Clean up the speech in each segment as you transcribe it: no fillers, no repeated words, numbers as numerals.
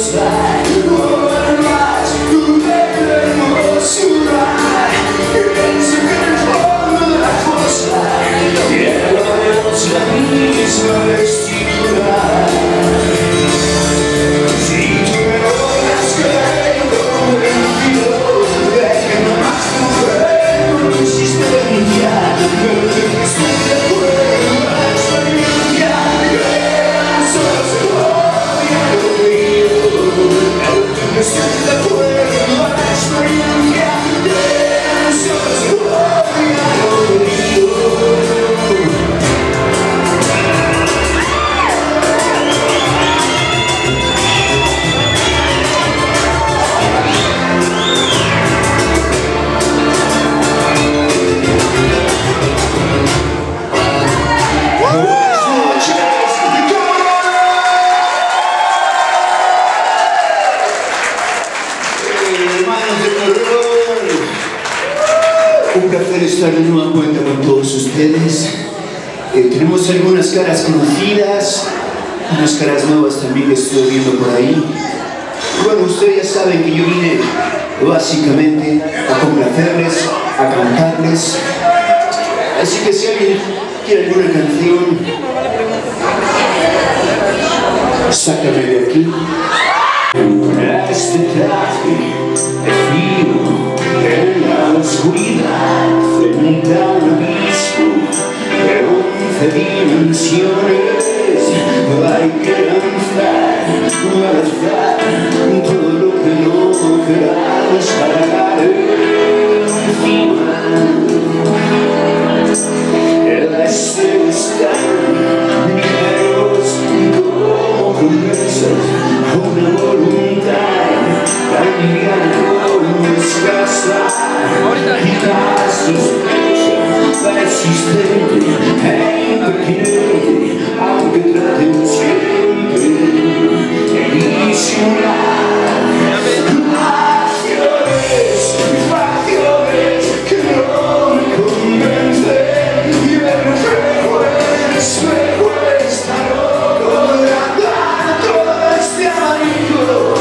Un placer estar de nueva cuenta con todos ustedes. Tenemos algunas caras conocidas, unas caras nuevas también que estoy viendo por ahí. Bueno, ustedes ya saben que yo vine básicamente a complacerles, a cantarles. Así que si alguien quiere alguna canción, sácame de aquí. Este traje de frío en la oscuridad, frente a un abismo de 11 dimensiones, hay que lanzar todo lo que no queramos para caer encima. El este están ligeros como promesas, una voluntad tan liviana como escasa, quizás sospecha persistente e impertinente, aunque traten siempre de disimular facciones que no me convencen, y el reflejo está loco de andar todo este abanico.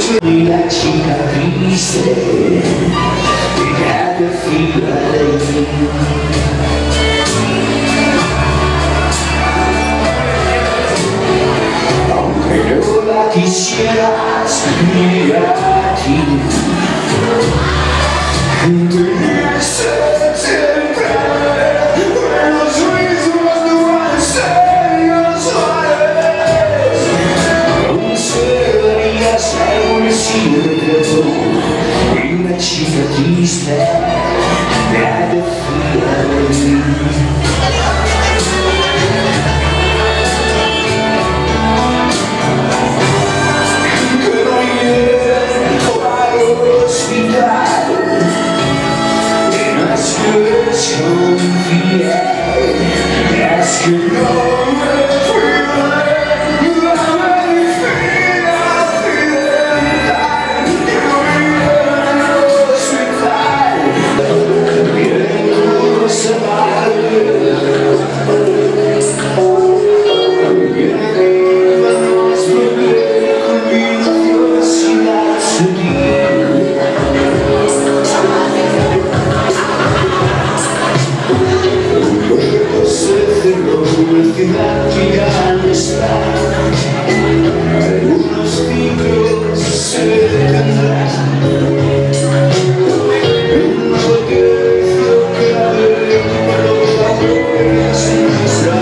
Y la chica triste ya te fila de mí. Aunque no la quisieras ni a ti, tenés siempre los ritmos de una serie suaves. Conservarías algún secreto y una chica triste ya te fila de mí. Algunos ciclos se detendrán en una botella que abre para vueltas en nuestra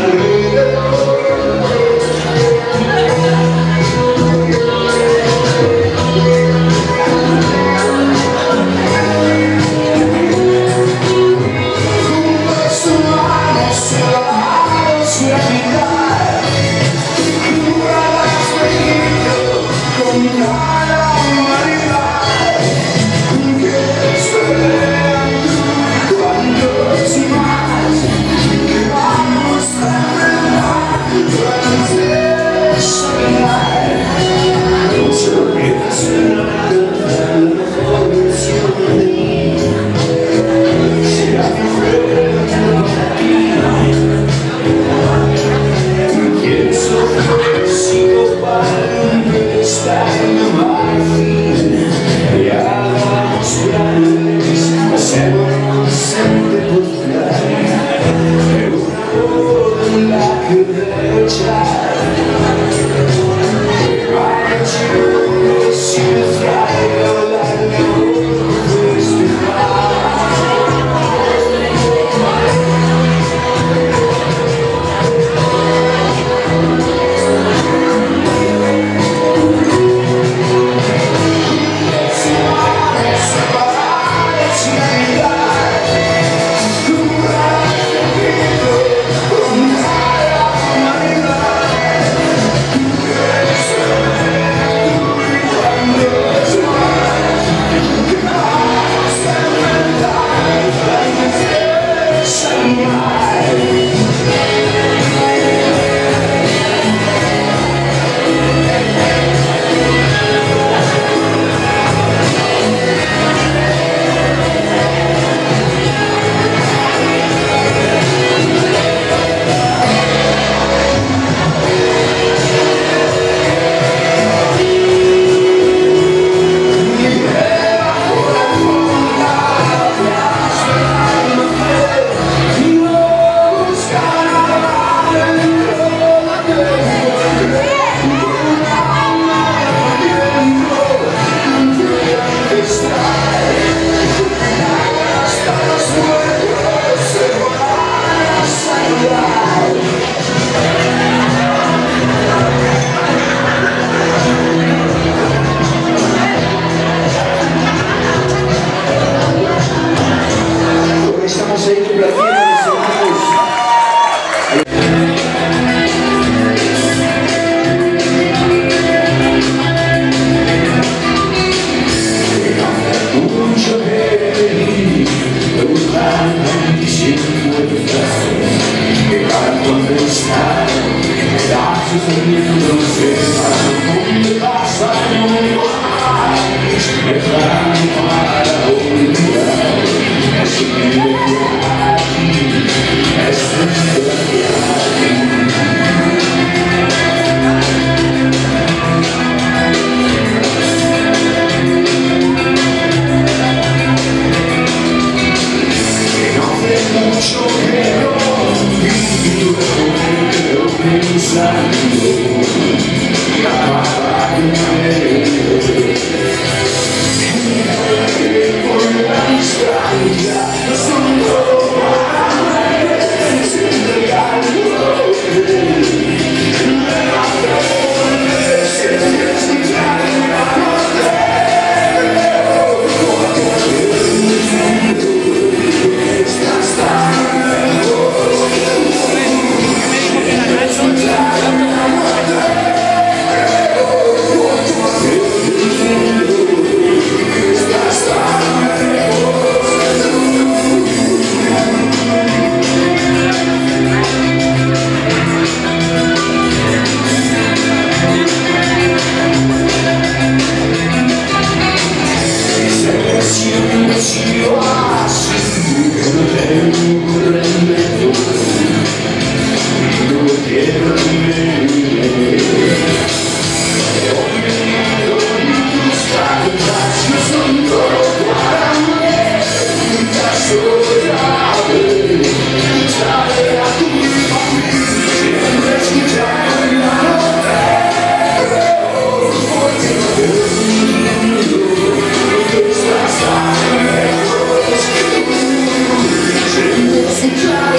It's